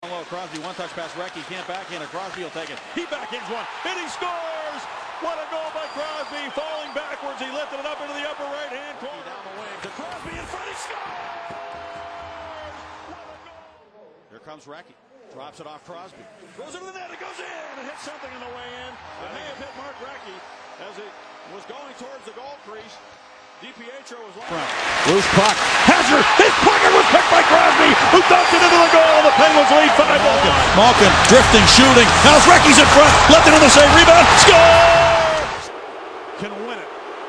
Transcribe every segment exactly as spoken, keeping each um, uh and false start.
Well, Crosby, one touch pass, Recchi can't backhand it. Crosby will take it. He backhands one, and he scores! What a goal by Crosby! Falling backwards, he lifted it up into the upper right-hand corner. Down the wing to Crosby in front, he scores! What a goal! Here comes Recchi. Drops it off Crosby. Goes into the net, it goes in, and hits something on the way in. It may have hit Mark Recchi as it was going towards the goal crease. DiPietro was front. Loose puck. Hazard. His pocket was picked by Crosby, who dumped it into the goal. The Penguins lead five to one. Malkin drifting, shooting. Now Recchi's in front. Left it in the save. Rebound. Scores! Can win it.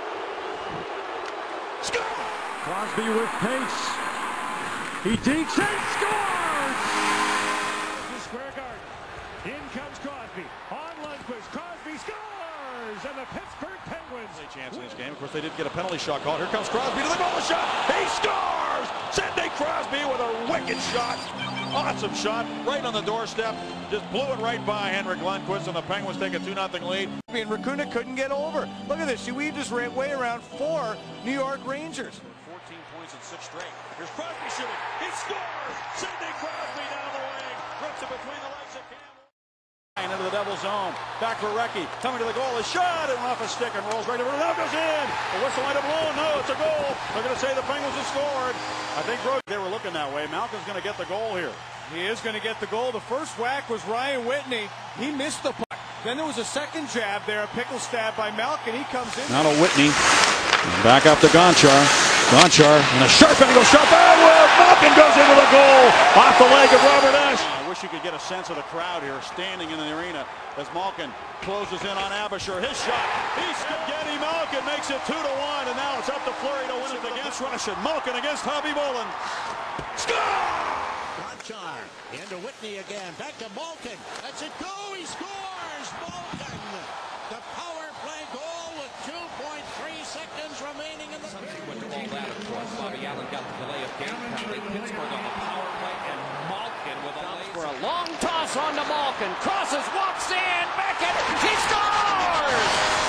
Score! Crosby with pace. He dinks and scores! The square guard. In comes Crosby. On Lundqvist. Crosby scores! And the Pittsburgh Penguins. A chance in this game. Of course, they did get a penalty shot called. Here comes Crosby to the goal shot. He scores! Sidney Crosby with a wicked shot. Awesome shot. Right on the doorstep. Just blew it right by Henrik Lundqvist, and the Penguins take a two nothing lead. And Racuna couldn't get over. Look at this. We just ran way around four New York Rangers. fourteen points in six straight. Here's Crosby shooting. He scores! Sidney Crosby down the wing. Rips it between the legs of Campbell. Into the Devils' zone. Back for Recchi. Coming to the goal. A shot. It went off a stick and rolls right over. Now goes in. The whistle might have blown. No, it's a goal. They're going to say the Penguins have scored. I think they were looking that way. Malkin's going to get the goal here. He is going to get the goal. The first whack was Ryan Whitney. He missed the puck. Then there was a second jab there, a pickle stab by Malkin. He comes in. Now to Whitney. Back up to Gonchar. Gonchar and a sharp angle shot. Oh, well, Malkin goes into the goal off the leg of Robert Ashe. I wish you could get a sense of the crowd here standing in the arena as Malkin closes in on Abisher. His shot. He's Evgeni Malkin makes it two to one, and now it's up to Fleury to win it against Russian. Malkin against Hobby Bolin. Score! Gonchar into Whitney again. Back to Malkin. That's it. Go. He scores. Malkin. The power play goal with two point three seconds remaining in the period. Went to all that, of course. Bobby Allen got the delay of game penalty. Pittsburgh on the power play, and Malkin with a late for a long toss on to Malkin. Crosses, walks in, back it. He scores!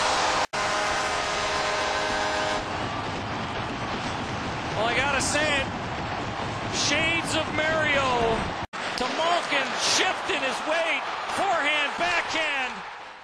Well, I gotta say it. Shades of Mario to Malkin, shifting his weight, forehand, backhand.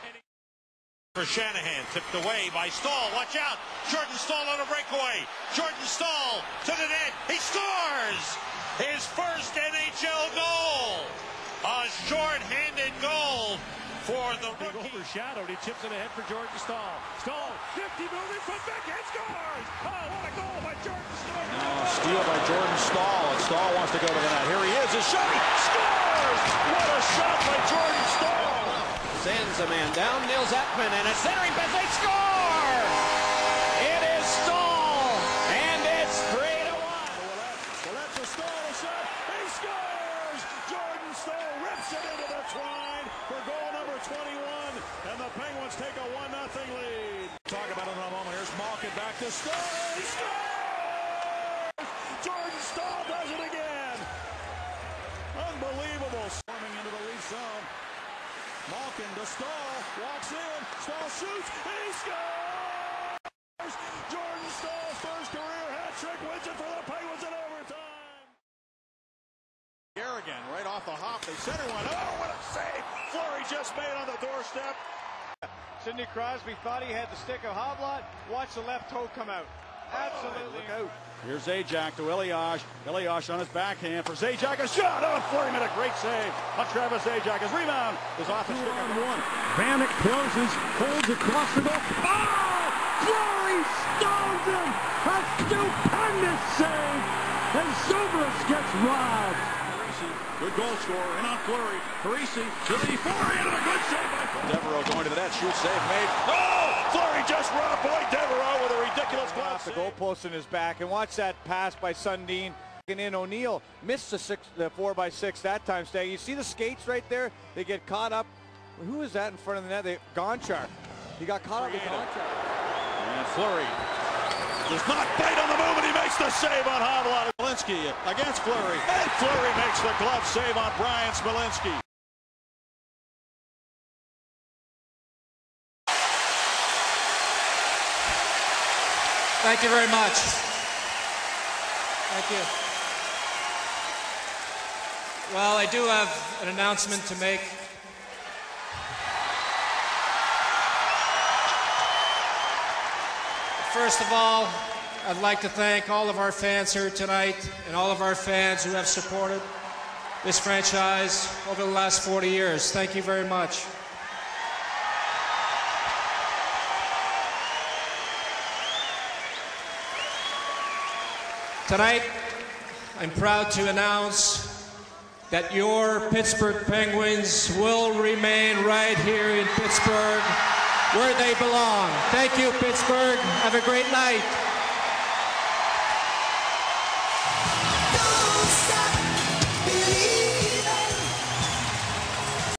For Shanahan, tipped away by Staal. Watch out! Jordan Staal on a breakaway. Jordan Staal to the net. He scores! His first N H L goal. A short-handed goal for the rookie. Overshadowed. He chips it ahead for Jordan Staal. Staal, fifty moving foot backhand, scores! Oh, what a goal by Jordan Staal! Now steal by Jordan Staal, and Staal wants to go to the net. Here he is, his shot, he scores! What a shot by Jordan Staal! Sends a man down, nails Ekman, and a centering pass, they score! It is Staal, and it's three to one. Well, that's a Staal shot, he scores! Jordan Staal rips it into the twine for goal number twenty-one, and the Penguins take a one nothing lead. Talk about it in a moment. Here's Malkin back to Staal, he scores! Jordan Staal does it again! Unbelievable. Swarming into the lead zone. Malkin to Staal, walks in, Staal shoots, he scores! Jordan Staal's first career hat trick wins it for the Penguins in overtime. Here again, right off the hop, they center one. Oh, what a save! Fleury just made on the doorstep. Sidney Crosby thought he had the stick of Hoblat. Watch the left toe come out. Absolutely oh, out. Here's Zajac to Elias. Elias on his backhand for Zajac. A shot on Fleury made a great save on Travis Zajac. His rebound is off the stick on one. Vanek closes, holds across the goal. Oh! Fleury stones him! A stupendous save! And Zubrus gets robbed. Good goal scorer, in on Fleury. Parisi to the forehand, and a good save by Fleury. Devereaux going to the net, shoot, save made. Oh! Fleury just robbed Boyd Devereaux with a ridiculous glove. The goalpost in his back, and watch that pass by Sundin. And in O'Neill missed the six, the four by six that time. Stay. You see the skates right there? They get caught up. Who is that in front of the net? They Gonchar. He got caught up with Gonchar. And Fleury does not bite on the move, and he makes the save on Hovland. Smolinski against Fleury, and Fleury makes the glove save on Brian Smolinski. Thank you very much. Thank you. Well, I do have an announcement to make. First of all, I'd like to thank all of our fans here tonight and all of our fans who have supported this franchise over the last forty years. Thank you very much. Tonight, I'm proud to announce that your Pittsburgh Penguins will remain right here in Pittsburgh, where they belong. Thank you, Pittsburgh. Have a great night.